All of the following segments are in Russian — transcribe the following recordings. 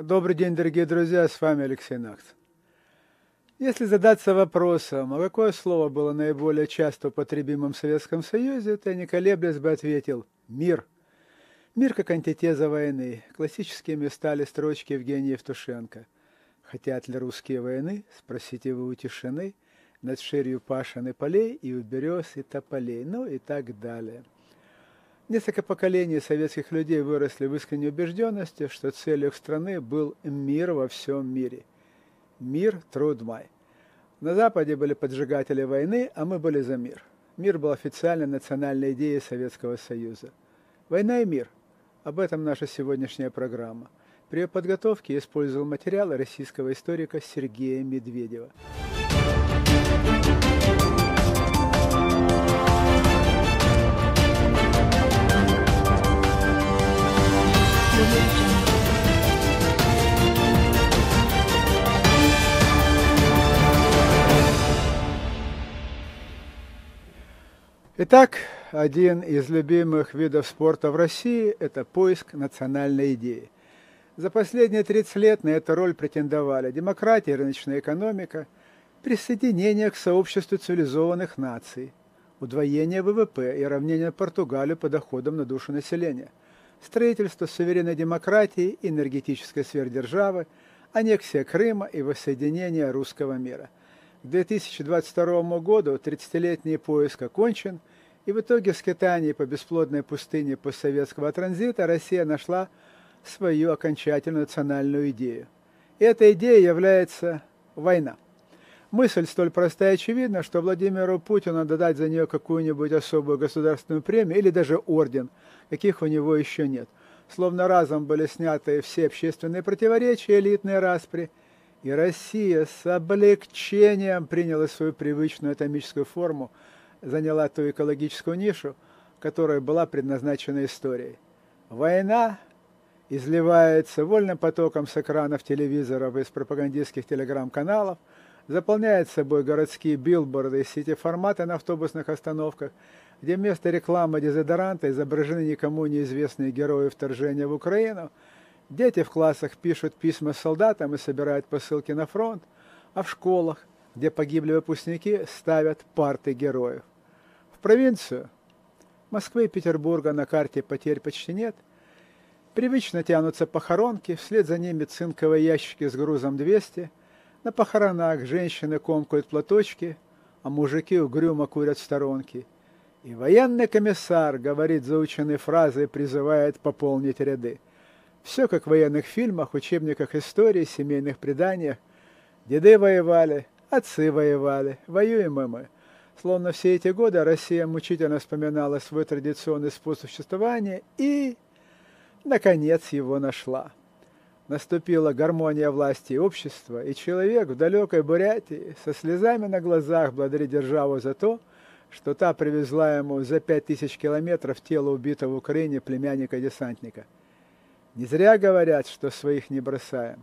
Добрый день, дорогие друзья, с вами Алексей Накс. Если задаться вопросом, а какое слово было наиболее часто употребимым в Советском Союзе, то я не колеблясь бы ответил «мир». Мир как антитеза войны. Классическими стали строчки Евгения Евтушенко. «Хотят ли русские войны? Спросите вы у тишины, над ширью пашен и полей, и у берез, и тополей». Ну и так далее. Несколько поколений советских людей выросли в искренней убежденности, что целью их страны был мир во всем мире. Мир, труд, май. На Западе были поджигатели войны, а мы были за мир. Мир был официальной национальной идеей Советского Союза. Война и мир. Об этом наша сегодняшняя программа. При ее подготовке я использовал материалы российского историка Сергея Медведева. Итак, один из любимых видов спорта в России – это поиск национальной идеи. За последние 30 лет на эту роль претендовали демократия и рыночная экономика, присоединение к сообществу цивилизованных наций, удвоение ВВП и равнение Португалию по доходам на душу населения, строительство суверенной демократии и энергетической сверхдержавы, аннексия Крыма и воссоединение русского мира. К 2022 году 30-летний поиск окончен, и в итоге в скитании по бесплодной пустыне постсоветского транзита Россия нашла свою окончательную национальную идею. И эта идея является война. Мысль столь простая и очевидна, что Владимиру Путину надо дать за нее какую-нибудь особую государственную премию или даже орден, каких у него еще нет. Словно разом были сняты все общественные противоречия, элитные распри, и Россия с облегчением приняла свою привычную атомическую форму, заняла ту экологическую нишу, которая была предназначена историей. Война изливается вольным потоком с экранов телевизоров и из пропагандистских телеграм-каналов, заполняет собой городские билборды и сети-форматы на автобусных остановках, где вместо рекламы дезодоранта изображены никому неизвестные герои вторжения в Украину. Дети в классах пишут письма солдатам и собирают посылки на фронт, а в школах, где погибли выпускники, ставят парты героев. В провинцию Москвы и Петербурга на карте потерь почти нет. Привычно тянутся похоронки, вслед за ними цинковые ящики с грузом 200. На похоронах женщины комкают платочки, а мужики угрюмо курят в сторонке. И военный комиссар говорит заученные фразы и призывает пополнить ряды. Все как в военных фильмах, учебниках истории, семейных преданиях. Деды воевали, отцы воевали, воюем и мы. Словно все эти годы Россия мучительно вспоминала свой традиционный способ существования и, наконец, его нашла. Наступила гармония власти и общества, и человек в далекой Бурятии со слезами на глазах благодарит державу за то, что та привезла ему за 5000 километров тело убитого в Украине племянника-десантника. Не зря говорят, что своих не бросаем.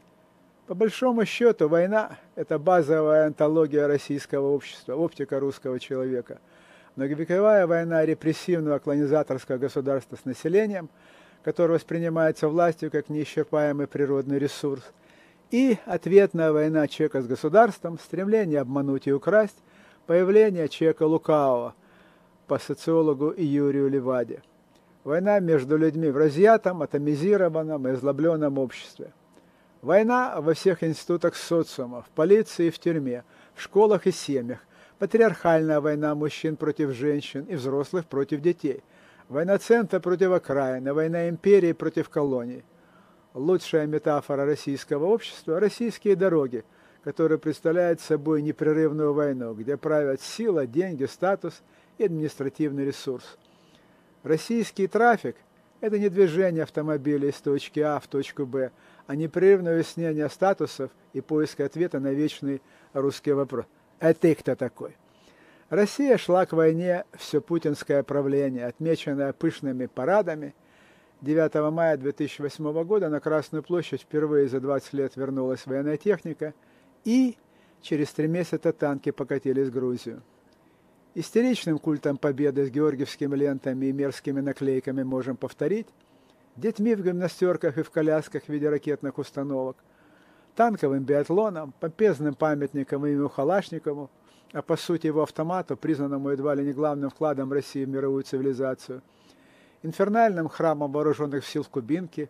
По большому счету, война – это базовая онтология российского общества, оптика русского человека. Многовековая война репрессивного колонизаторского государства с населением, которое воспринимается властью как неисчерпаемый природный ресурс, и ответная война человека с государством, стремление обмануть и украсть, появление человека лукавого, по социологу Юрию Леваде. Война между людьми в разъятом, атомизированном и озлобленном обществе. Война во всех институтах социума, в полиции и в тюрьме, в школах и семьях. Патриархальная война мужчин против женщин и взрослых против детей. Война центра против окраины, война империи против колоний. Лучшая метафора российского общества – российские дороги, которые представляют собой непрерывную войну, где правят сила, деньги, статус и административный ресурс. Российский трафик – это не движение автомобиля из точки А в точку Б, а непрерывное выяснение статусов и поиск ответа на вечный русский вопрос. А ты кто такой? Россия шла к войне все путинское правление, отмеченное пышными парадами. 9 мая 2008 года на Красную площадь впервые за 20 лет вернулась военная техника, и через 3 месяца танки покатились в Грузию. Истеричным культом победы с георгиевскими лентами и мерзкими наклейками можем повторить. детьми в гимнастерках и в колясках в виде ракетных установок, танковым биатлоном, помпезным памятником имени Халашникову, а по сути его автомату, признанному едва ли не главным вкладом России в мировую цивилизацию, инфернальным храмом вооруженных сил в Кубинке,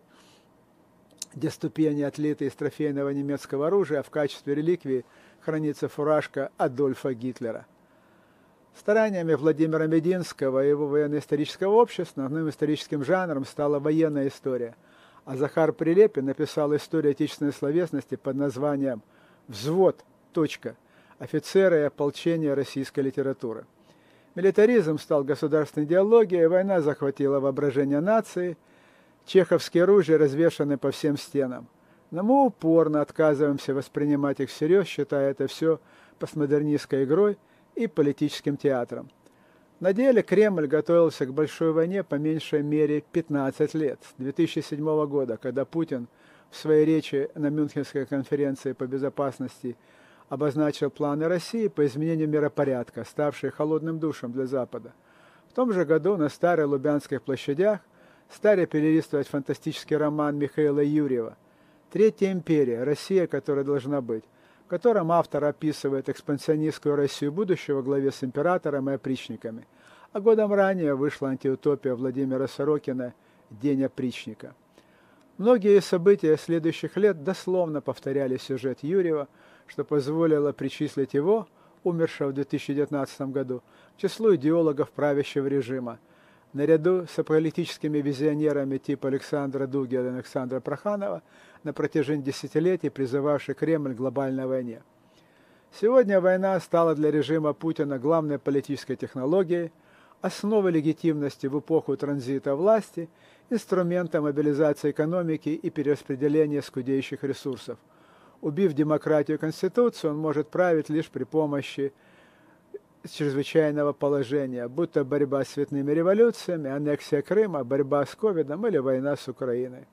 где ступени отлиты из трофейного немецкого оружия, а в качестве реликвии хранится фуражка Адольфа Гитлера. Стараниями Владимира Мединского и его военно-исторического общества основным историческим жанром стала военная история, а Захар Прилепин написал историю отечественной словесности под названием «Взвод. Офицеры и ополчение российской литературы». Милитаризм стал государственной идеологией, война захватила воображение нации, чеховские ружья развешаны по всем стенам. Но мы упорно отказываемся воспринимать их всерьез, считая это все постмодернистской игрой и политическим театром. На деле Кремль готовился к большой войне по меньшей мере 15 лет, с 2007 года, когда Путин в своей речи на Мюнхенской конференции по безопасности обозначил планы России по изменению миропорядка, ставшие холодным душем для Запада. В том же году на Старой Лубянских площадях стали перелистывать фантастический роман Михаила Юрьева «Третья империя. Россия, которая должна быть», в котором автор описывает экспансионистскую Россию будущего во главе с императором и опричниками. А годом ранее вышла антиутопия Владимира Сорокина «День опричника». Многие события следующих лет дословно повторяли сюжет Юрьева, что позволило причислить его, умершего в 2019 году, к числу идеологов правящего режима, наряду с политическими визионерами типа Александра Дугина и Александра Проханова, на протяжении десятилетий призывавший Кремль к глобальной войне. Сегодня война стала для режима Путина главной политической технологией, основой легитимности в эпоху транзита власти, инструментом мобилизации экономики и перераспределения скудеющих ресурсов. Убив демократию и конституцию, он может править лишь при помощи чрезвычайного положения, будь то борьба с цветными революциями, аннексия Крыма, борьба с ковидом или война с Украиной.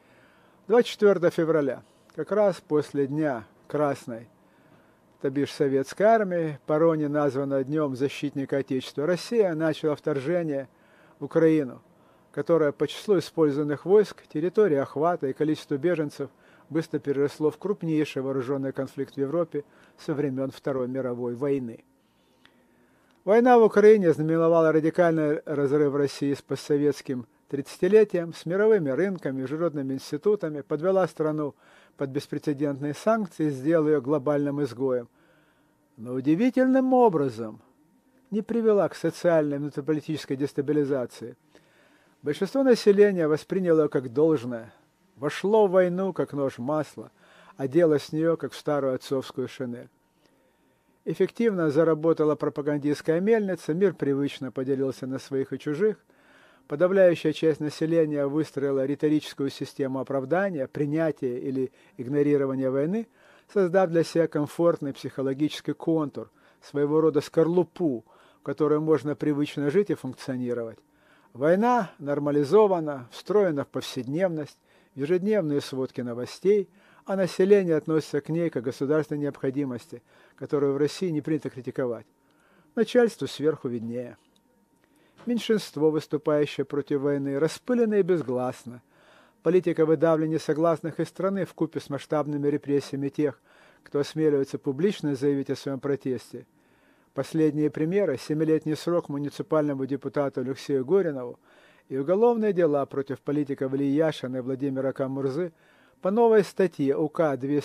24 февраля, как раз после Дня Красной, то бишь Советской армии, по Роне названного Днем защитника Отечества, Россия начала вторжение в Украину, которое по числу использованных войск, территории охвата и количеству беженцев быстро переросло в крупнейший вооруженный конфликт в Европе со времен Второй мировой войны. Война в Украине знаменовала радикальный разрыв России с постсоветским 30-летием, с мировыми рынками, международными институтами, подвела страну под беспрецедентные санкции и сделала ее глобальным изгоем. Но удивительным образом не привела к социальной и внутриполитической дестабилизации. Большинство населения восприняло ее как должное, вошло в войну как нож в масло, одело с нее как в старую отцовскую шинель. Эффективно заработала пропагандистская мельница, мир привычно поделился на своих и чужих, подавляющая часть населения выстроила риторическую систему оправдания, принятия или игнорирования войны, создав для себя комфортный психологический контур, своего рода скорлупу, в которой можно привычно жить и функционировать. Война нормализована, встроена в повседневность, в ежедневные сводки новостей, а население относится к ней как к государственной необходимости, которую в России не принято критиковать. Начальству сверху виднее. Меньшинство, выступающее против войны, распылено и безгласно. Политика выдавливания согласных из страны вкупе с масштабными репрессиями тех, кто осмеливается публично заявить о своем протесте. Последние примеры – 7-летний срок муниципальному депутату Алексею Горинову и уголовные дела против политиков Ильи Яшина и Владимира Камурзы по новой статье УК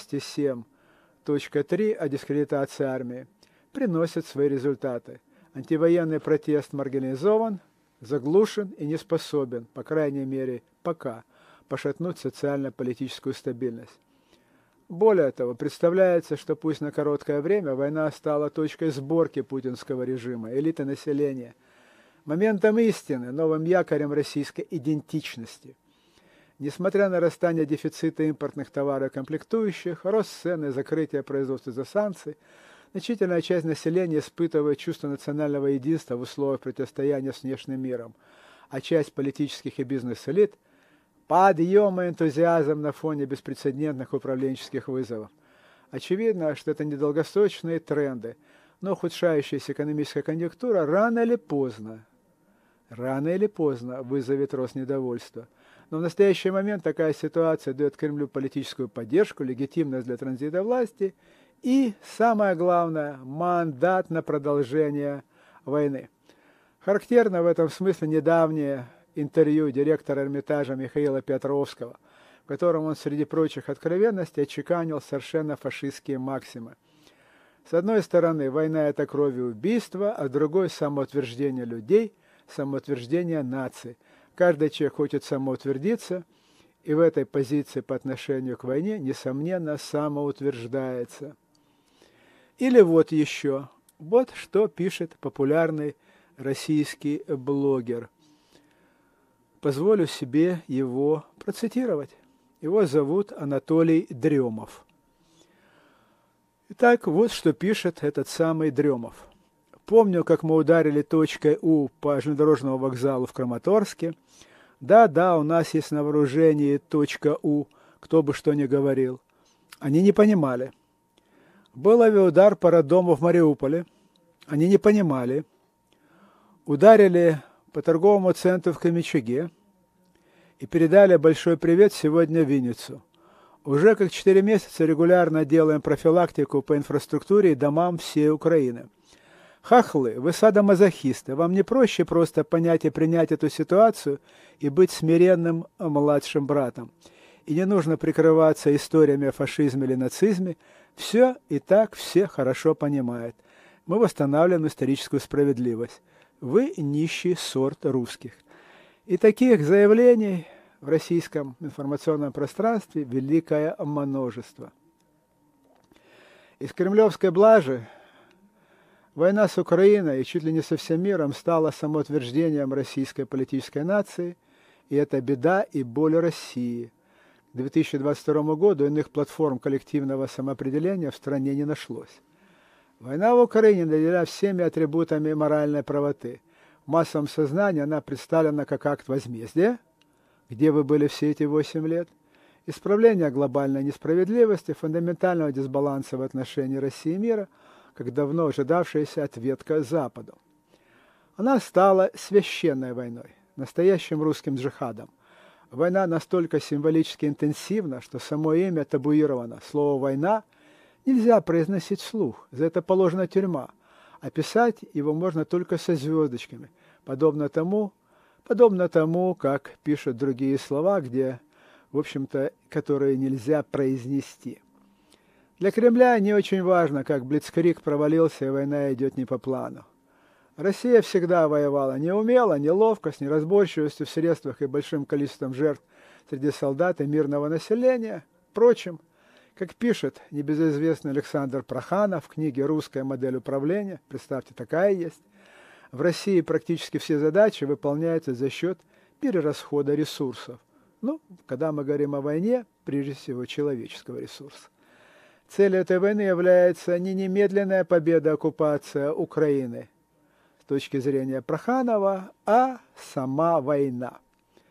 207.3 о дискредитации армии приносят свои результаты. Антивоенный протест маргинализован, заглушен и не способен, по крайней мере, пока, пошатнуть социально-политическую стабильность. Более того, представляется, что пусть на короткое время война стала точкой сборки путинского режима, элиты населения, моментом истины, новым якорем российской идентичности. Несмотря на нарастание дефицита импортных товаров и комплектующих, рост цен и закрытие производства из-за санкций, значительная часть населения испытывает чувство национального единства в условиях противостояния с внешним миром, а часть политических и бизнес-элит – подъем и энтузиазм на фоне беспрецедентных управленческих вызовов. Очевидно, что это недолгосрочные тренды, но ухудшающаяся экономическая конъюнктура рано или поздно вызовет рост недовольства. Но в настоящий момент такая ситуация дает Кремлю политическую поддержку, легитимность для транзита власти и, самое главное, мандат на продолжение войны. Характерно в этом смысле недавнее интервью директора Эрмитажа Михаила Петровского, в котором он, среди прочих откровенностей, отчеканил совершенно фашистские максимы. С одной стороны, война – это кровь и убийство, а с другой – самоутверждение людей, самоутверждение наций. Каждый человек хочет самоутвердиться, и в этой позиции по отношению к войне, несомненно, самоутверждается. Или вот еще. Вот что пишет популярный российский блогер. Позволю себе его процитировать. Его зовут Анатолий Дремов. Итак, вот что пишет этот самый Дремов. Помню, как мы ударили точкой У по железнодорожному вокзалу в Краматорске. Да, у нас есть на вооружении точка У, кто бы что ни говорил. Они не понимали. Был авиаудар по роддому в Мариуполе. Они не понимали. Ударили по торговому центру в Кременчуге и передали большой привет сегодня в Винницу. Уже как 4 месяца регулярно делаем профилактику по инфраструктуре и домам всей Украины. Хохлы, вы садомазохисты, вам не проще просто понять и принять эту ситуацию и быть смиренным младшим братом. И не нужно прикрываться историями о фашизме или нацизме. Все и так все хорошо понимают. Мы восстанавливаем историческую справедливость. Вы нищий сорт русских. И таких заявлений в российском информационном пространстве великое множество. Из кремлевской блажи война с Украиной и чуть ли не со всем миром стала самоутверждением российской политической нации, и это беда и боль России. К 2022 году иных платформ коллективного самоопределения в стране не нашлось. Война в Украине наделена всеми атрибутами моральной правоты. В массовом сознании она представлена как акт возмездия, где вы были все эти 8 лет, исправление глобальной несправедливости, фундаментального дисбаланса в отношении России и мира, как давно ожидавшаяся ответка Западу. Она стала священной войной, настоящим русским джихадом. Война настолько символически интенсивна, что само имя табуировано. Слово «война» нельзя произносить вслух, за это положена тюрьма. Описать его можно только со звездочками, подобно тому, как пишут другие слова, где, в общем-то, которые нельзя произнести. Для Кремля не очень важно, как блицкриг провалился, и война идет не по плану. Россия всегда воевала неумело, неловко, с неразборчивостью в средствах и большим количеством жертв среди солдат и мирного населения. Впрочем, как пишет небезызвестный Александр Проханов в книге «Русская модель управления», представьте, такая есть, в России практически все задачи выполняются за счет перерасхода ресурсов. Когда мы говорим о войне, прежде всего человеческого ресурса. Целью этой войны является не немедленная победа, оккупация Украины с точки зрения Проханова, а сама война.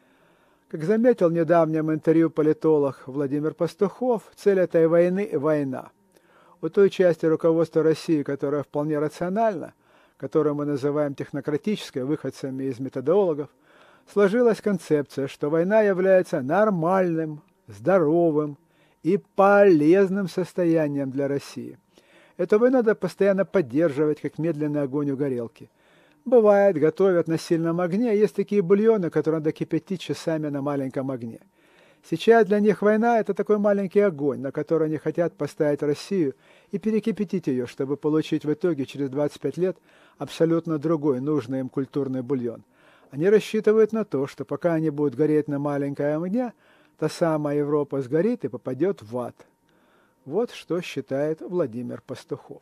Как заметил в недавнем интервью политолог Владимир Пастухов, цель этой войны – война. У той части руководства России, которая вполне рациональна, которую мы называем технократической, выходцами из методологов, сложилась концепция, что война является нормальным, здоровым и полезным состоянием для России. Эту войну надо постоянно поддерживать, как медленный огонь у горелки. Бывает, готовят на сильном огне, есть такие бульоны, которые надо кипятить часами на маленьком огне. Сейчас для них война – это такой маленький огонь, на который они хотят поставить Россию и перекипятить ее, чтобы получить в итоге через 25 лет абсолютно другой, нужный им культурный бульон. Они рассчитывают на то, что пока они будут гореть на маленьком огне, та самая Европа сгорит и попадет в ад. Вот что считает Владимир Пастухов.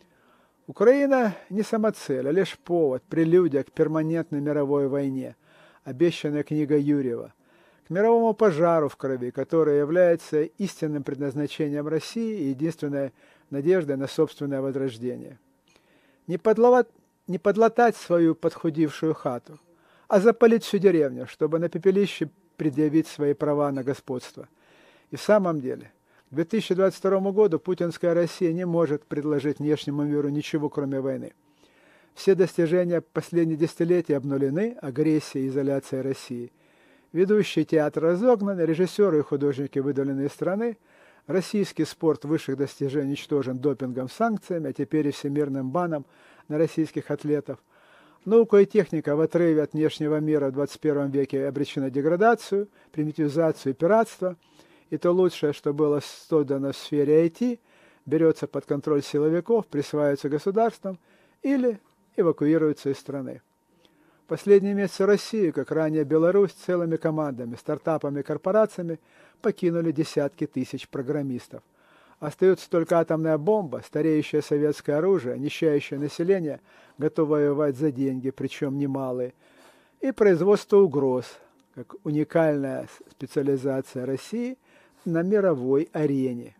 Украина не самоцель, а лишь повод, прелюдия к перманентной мировой войне, обещанная книга Юрьева, к мировому пожару в крови, который является истинным предназначением России и единственной надеждой на собственное возрождение. Не подлатать свою подхудившую хату, а запалить всю деревню, чтобы на пепелище предъявить свои права на господство. И в самом деле, к 2022 году путинская Россия не может предложить внешнему миру ничего, кроме войны. Все достижения последних десятилетий обнулены агрессией и изоляцией России. Ведущий театр разогнан, режиссеры и художники выдвинуты из страны, российский спорт высших достижений уничтожен допингом, санкциями, а теперь и всемирным баном на российских атлетов. Наука и техника в отрыве от внешнего мира в 21 веке обречена деградацию, примитивизацию и пиратство. И то лучшее, что было создано в сфере IT, берется под контроль силовиков, присваивается государством или эвакуируется из страны. Последние месяцы Россию, как ранее Беларусь, целыми командами, стартапами и корпорациями покинули десятки тысяч программистов. Остается только атомная бомба, стареющее советское оружие, нищающее население, готовое воевать за деньги, причем немалые, и производство угроз, как уникальная специализация России на мировой арене.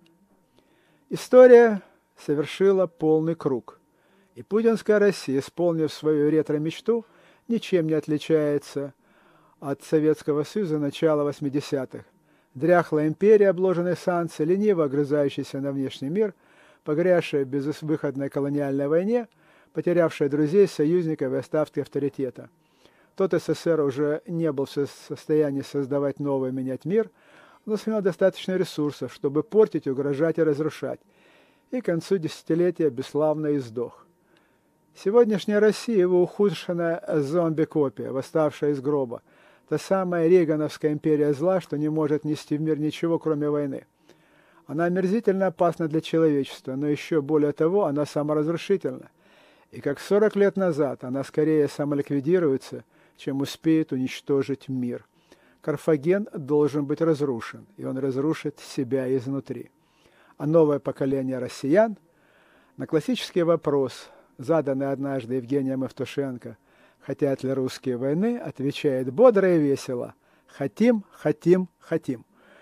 История совершила полный круг, и путинская Россия, исполнив свою ретро-мечту, ничем не отличается от Советского Союза начала 80-х. Дряхлая империя, обложенная санкциями, лениво огрызающаяся на внешний мир, погрязшая в безвыходной колониальной войне, потерявшая друзей, союзников и оставки авторитета. Тот СССР уже не был в состоянии создавать новый, менять мир, но сумел достаточно ресурсов, чтобы портить, угрожать и разрушать. И к концу десятилетия бесславно издох. Сегодняшняя Россия – его ухудшенная зомби-копия, восставшая из гроба. Та самая рейгановская империя зла, что не может нести в мир ничего, кроме войны. Она омерзительно опасна для человечества, но еще более того, она саморазрушительна. И как 40 лет назад, она скорее самоликвидируется, чем успеет уничтожить мир. Карфаген должен быть разрушен, и он разрушит себя изнутри. А новое поколение россиян на классический вопрос, заданный однажды Евгением Евтушенко, хотят ли русские войны, отвечает бодро и весело: хотим, хотим, хотим.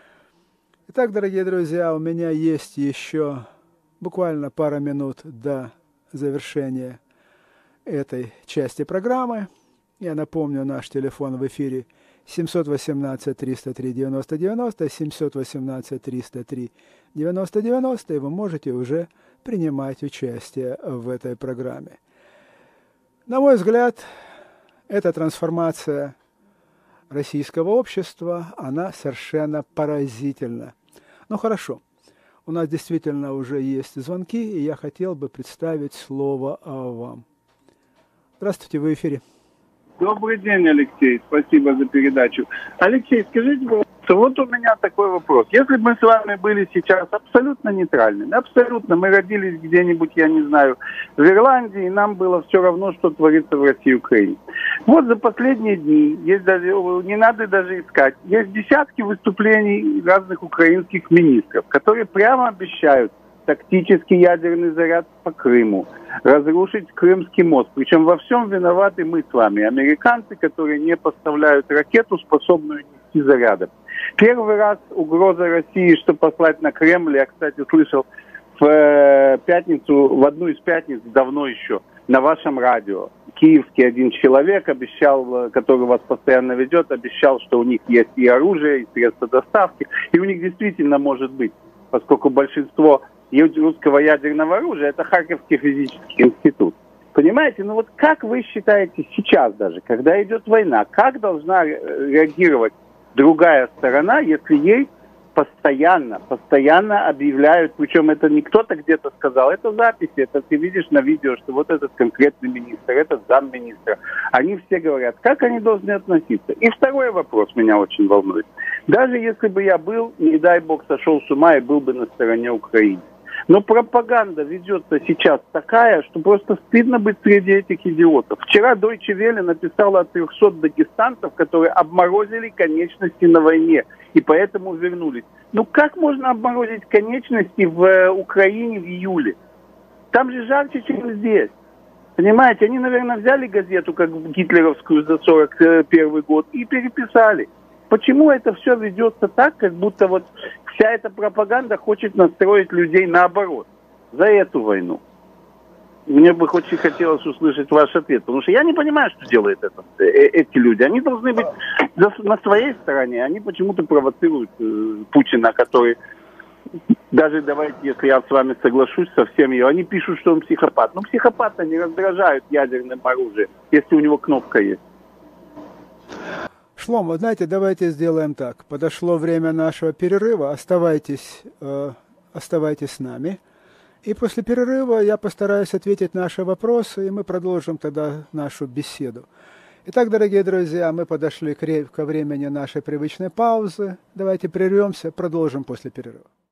Итак, дорогие друзья, у меня есть еще буквально пара минут до завершения этой части программы. Я напомню, наш телефон в эфире 718-303-90-90, 718-303-90-90, и вы можете уже принимать участие в этой программе. На мой взгляд, эта трансформация российского общества, она совершенно поразительна. Ну хорошо, у нас действительно уже есть звонки, и я хотел бы представить слово вам. Здравствуйте, вы в эфире. Добрый день, Алексей. Спасибо за передачу. Алексей, скажите, пожалуйста, вот у меня такой вопрос. Если бы мы с вами были сейчас абсолютно нейтральными, абсолютно, мы родились где-нибудь, я не знаю, в Ирландии, и нам было все равно, что творится в России и Украине. Вот за последние дни, есть даже, не надо даже искать, есть десятки выступлений разных украинских министров, которые прямо обещают тактический ядерный заряд по Крыму, разрушить Крымский мост. Причем во всем виноваты мы с вами, американцы, которые не поставляют ракету, способную нести заряды. Первый раз угроза России, что послать на Кремль, я, кстати, слышал в пятницу, в одну из пятниц, давно еще, на вашем радио. Киевский один человек обещал, который вас постоянно ведет, обещал, что у них есть и оружие, и средства доставки, и у них действительно может быть, поскольку большинство русского ядерного оружия — это Харьковский физический институт. Понимаете, ну вот как вы считаете сейчас даже, когда идет война, как должна реагировать другая сторона, если ей постоянно объявляют, причем это не кто-то где-то сказал, это записи, это ты видишь на видео, что вот этот конкретный министр, этот замминистра, они все говорят, как они должны относиться. И второй вопрос меня очень волнует. Даже если бы я был, не дай бог, сошел с ума и был бы на стороне Украины, но пропаганда ведется сейчас такая, что просто стыдно быть среди этих идиотов. Вчера Deutsche Welle написала о 300 дагестанцев, которые обморозили конечности на войне и поэтому вернулись. Ну как можно обморозить конечности в Украине в июле? Там же жарче, чем здесь. Понимаете, они, наверное, взяли газету, как гитлеровскую за 41 год, и переписали. Почему это все ведется так, как будто вот вся эта пропаганда хочет настроить людей наоборот, за эту войну? Мне бы очень хотелось услышать ваш ответ, потому что я не понимаю, что делают эти люди. Они должны быть на своей стороне, они почему-то провоцируют Путина, который, даже давайте, если я с вами соглашусь со всем ее, они пишут, что он психопат. Но психопата не раздражают ядерным оружием, если у него кнопка есть. Шломо, знаете, давайте сделаем так. Подошло время нашего перерыва. Оставайтесь с нами. И после перерыва я постараюсь ответить на наши вопросы, и мы продолжим тогда нашу беседу. Итак, дорогие друзья, мы подошли ко времени нашей привычной паузы. Давайте прервемся, продолжим после перерыва.